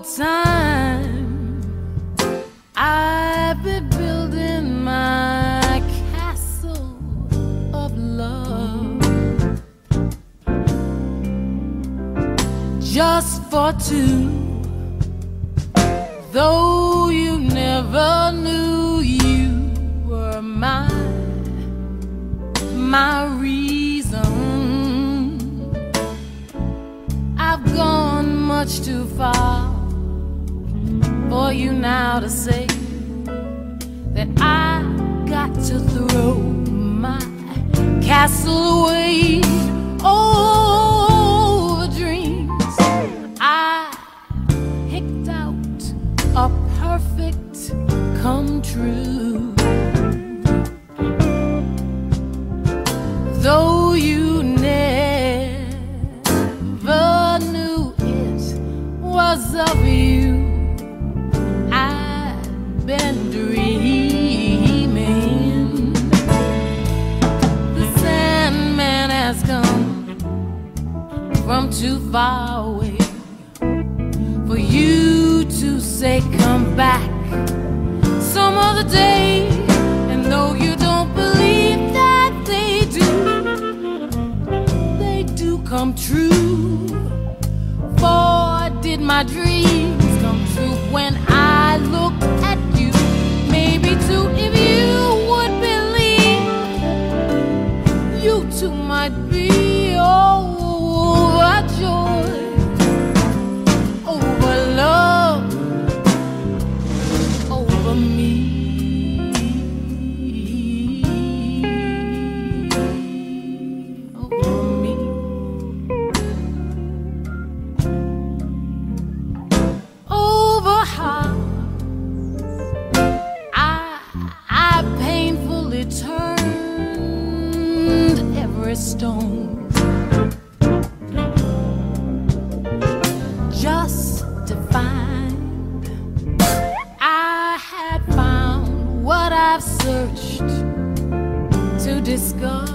time, I've been building my castle of love just for two. Though you never knew you were my reason, I've gone much too far for you now to say that I got to throw my castle away. Oh, dreams, I picked out a perfect come true. Though you never knew it was of you, I've been dreaming. The Sandman has come from too far away for you to say come back some other day. And though you don't believe that they do come true. For did my dreams come true when I look at you? Maybe too, if you would believe, you too might be overjoyed over love, over me. Turned every stone just to find I had found what I've searched to discover.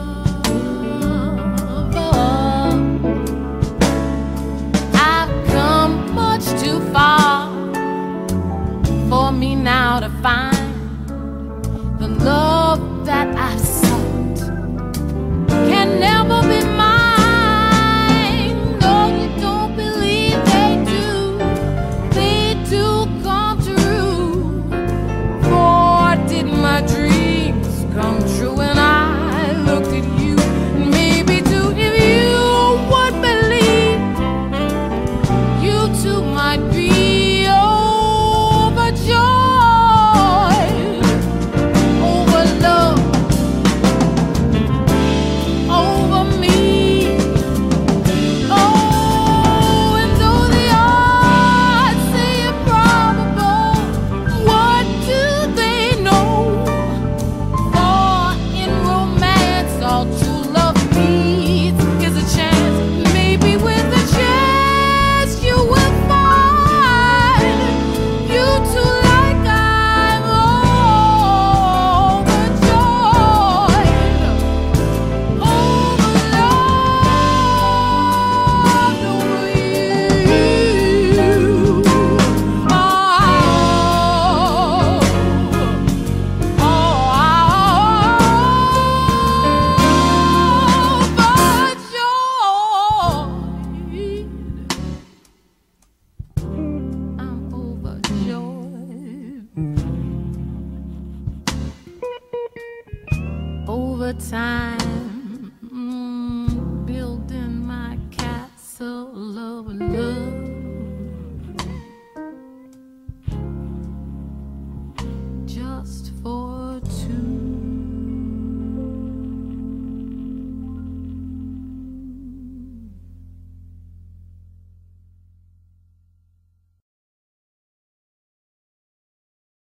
I've come much too far for me now to find the love that I've sought can never be mine. No, you don't believe they do come true. For did my dreams come true when I looked at you? Maybe too, if you would believe, you too might be overjoyed. Over time,